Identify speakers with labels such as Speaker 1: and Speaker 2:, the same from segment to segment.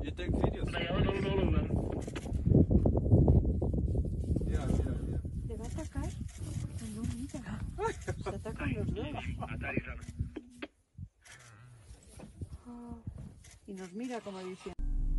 Speaker 1: You take videos?
Speaker 2: ¿Te va a atacar? No, mira. Se atacan los dos. Y nos mira como diciendo.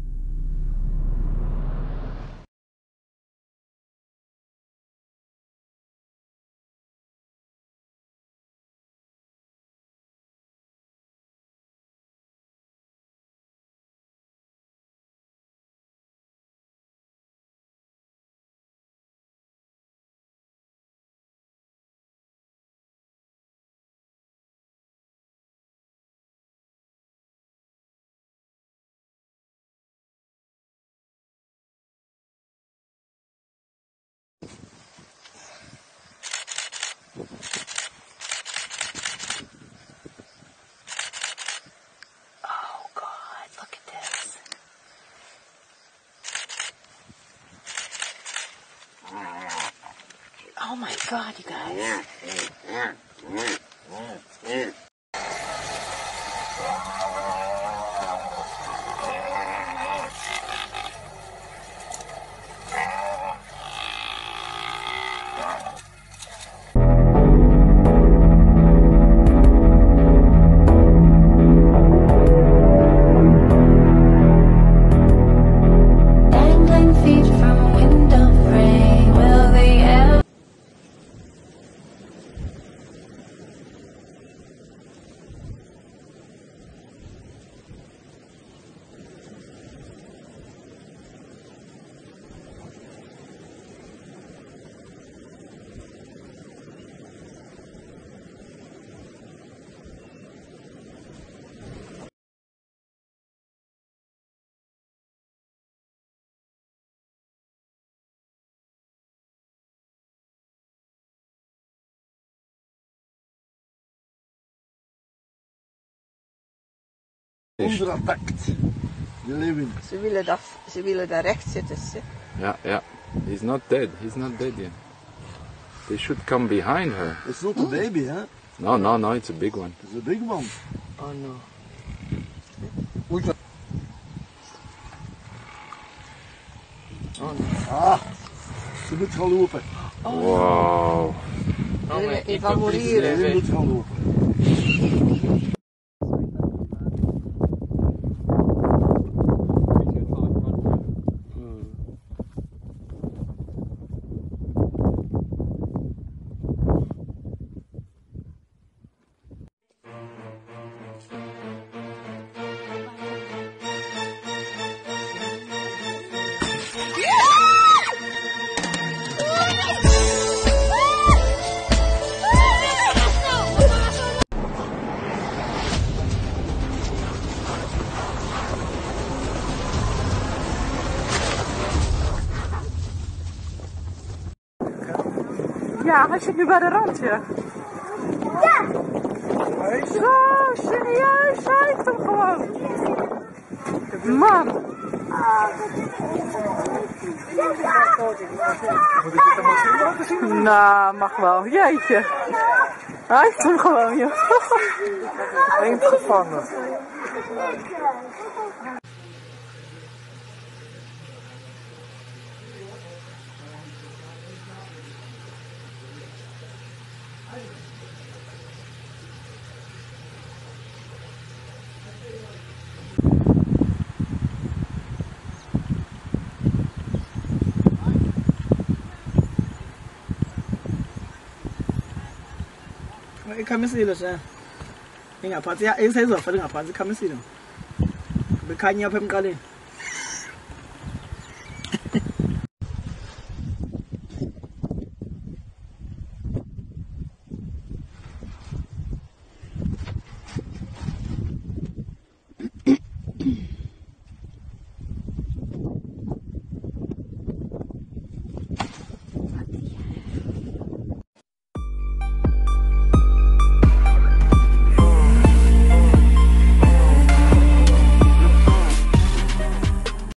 Speaker 2: Oh God, look at this. Oh my God, you guys. Dangling feet from a window frame. Will they ever?
Speaker 3: Onder attack. The living.
Speaker 2: Ze willen daar recht zitten.
Speaker 1: Yeah. He's not dead. He's not dead yet. They should come behind her.
Speaker 3: It's not a baby, huh?
Speaker 1: No, it's a big one.
Speaker 3: It's a big one.
Speaker 2: Oh no.
Speaker 3: Oh no. Ah, ze moet gaan lopen.
Speaker 1: Wow.
Speaker 2: Il va morire.
Speaker 3: Ze moet gaan lopen.
Speaker 2: Ja, hij zit nu bij de rand, ja. Ja! Zo, serieus, hij heeft hem gewoon. Man! Nou, mag wel. Jeetje. Hij heeft hem gewoon, joh.
Speaker 3: Eend gevangen.
Speaker 4: Kami sila siya. Nga pati ya isa izo fa nga pati kami sila. Bekanya pemkali.